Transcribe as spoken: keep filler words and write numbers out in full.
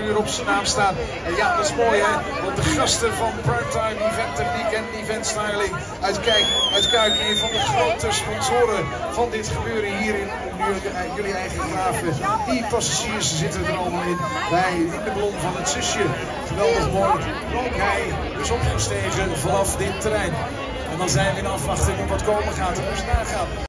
uur op zijn naam staan. En ja, dat is mooi hè, want de gasten van Primetime Event Techniek en Event Styling uit, Kijk, uit Kuik, een van de grote sponsoren van dit gebeuren hier in jullie, jullie eigen graven. Die passagiers zitten er allemaal in, bij in de ballon van het zusje. Geweldig mooi. Ook hij is opgestegen vanaf dit terrein. En dan zijn we in afwachting op wat komen gaat. Dus daar gaat.